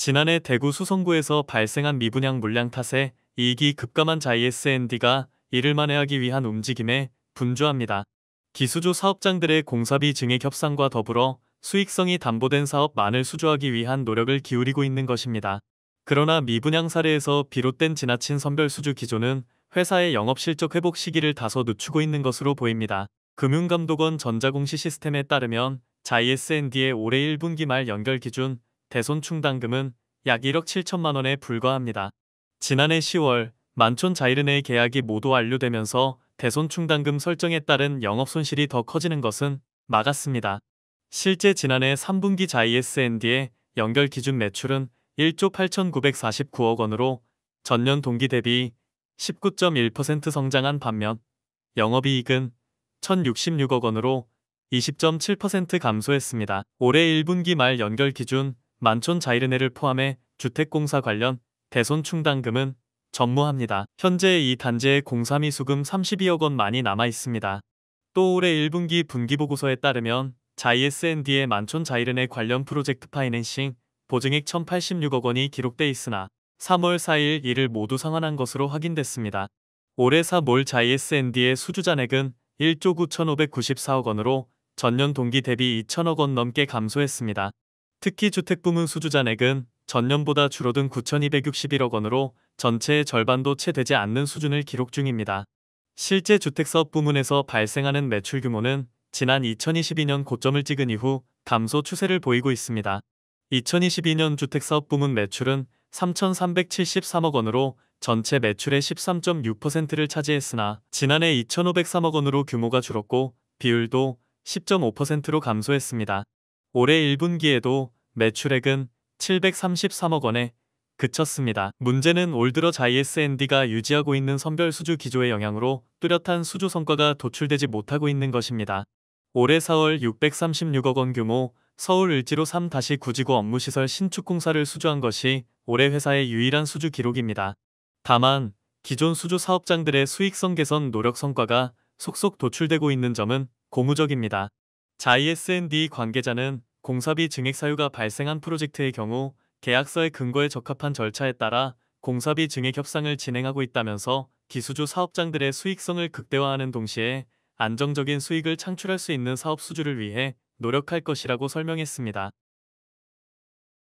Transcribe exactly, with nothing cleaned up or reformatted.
지난해 대구 수성구에서 발생한 미분양 물량 탓에 이익이 급감한 자이에스엔디가 이를 만회하기 위한 움직임에 분주합니다. 기수조 사업장들의 공사비 증액 협상과 더불어 수익성이 담보된 사업만을 수주하기 위한 노력을 기울이고 있는 것입니다. 그러나 미분양 사례에서 비롯된 지나친 선별 수주 기조는 회사의 영업실적 회복 시기를 다소 늦추고 있는 것으로 보입니다. 금융감독원 전자공시 시스템에 따르면 자이에스엔디의 올해 일 분기 말 연결 기준 대손충당금은 약 일억 칠천만 원에 불과합니다. 지난해 시월 만촌 자이르네의 계약이 모두 완료되면서 대손충당금 설정에 따른 영업손실이 더 커지는 것은 막았습니다. 실제 지난해 삼 분기 자이에스엔디의 연결 기준 매출은 일조 팔천구백사십구억 원으로 전년 동기 대비 십구 점 일 퍼센트 성장한 반면 영업이익은 천육십육억 원으로 이십 점 칠 퍼센트 감소했습니다. 올해 일 분기 말 연결 기준 만촌 자이르네를 포함해 주택공사 관련 대손충당금은 전무합니다. 현재 이 단지의 공사미수금 삼십이억 원 많이 남아 있습니다. 또 올해 일 분기 분기보고서에 따르면 자이에스엔디의 만촌 자이르네 관련 프로젝트 파이낸싱 보증액 천팔십육억 원이 기록돼 있으나 삼월 사일 이를 모두 상환한 것으로 확인됐습니다. 올해 사월 자이에스엔디의 수주잔액은 일조 구천오백구십사억 원으로 전년 동기 대비 이천억 원 넘게 감소했습니다. 특히 주택부문 수주잔액은 전년보다 줄어든 구천이백육십일억 원으로 전체의 절반도 채 되지 않는 수준을 기록 중입니다. 실제 주택사업 부문에서 발생하는 매출 규모는 지난 이천이십이 년 고점을 찍은 이후 감소 추세를 보이고 있습니다. 이천이십이 년 주택사업 부문 매출은 삼천삼백칠십삼억 원으로 전체 매출의 십삼 점 육 퍼센트를 차지했으나 지난해 이천오백삼억 원으로 규모가 줄었고 비율도 십 점 오 퍼센트로 감소했습니다. 올해 일 분기에도 매출액은 칠백삼십삼억 원에 그쳤습니다. 문제는 올 들어 자이에스엔디가 유지하고 있는 선별 수주 기조의 영향으로 뚜렷한 수주 성과가 도출되지 못하고 있는 것입니다. 올해 사월 육백삼십육억 원 규모 서울 을지로 삼 구 지구 업무시설 신축 공사를 수주한 것이 올해 회사의 유일한 수주 기록입니다. 다만 기존 수주 사업장들의 수익성 개선 노력 성과가 속속 도출되고 있는 점은 고무적입니다. 자이에스엔디 관계자는 공사비 증액 사유가 발생한 프로젝트의 경우 계약서의 근거에 적합한 절차에 따라 공사비 증액 협상을 진행하고 있다면서 기수주 사업장들의 수익성을 극대화하는 동시에 안정적인 수익을 창출할 수 있는 사업 수주를 위해 노력할 것이라고 설명했습니다.